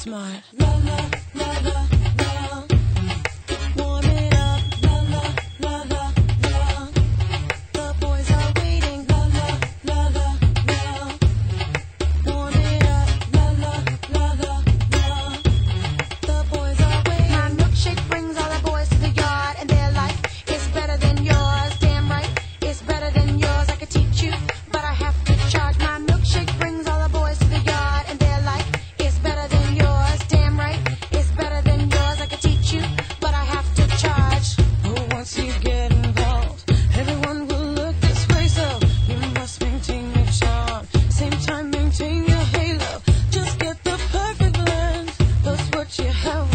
smart. La la la la la. Warm it up. La la la la la. The boys are waiting. La la la la la. Warm it up. La la la la la. The boys are waiting. My milkshake brings all the boys to the yard, and they're like, it's better than yours. Damn right, it's better than yours. I could teach you, but I have to charge. My milkshake brings all the boys to the yard, and they're like, it's better than yours. Damn right, it's better than yours. I could teach you, but I have to charge. Oh, once you get involved, everyone will look this way, so you must maintain your charm. Same time, maintain your halo. Just get the perfect blend. That's what you have.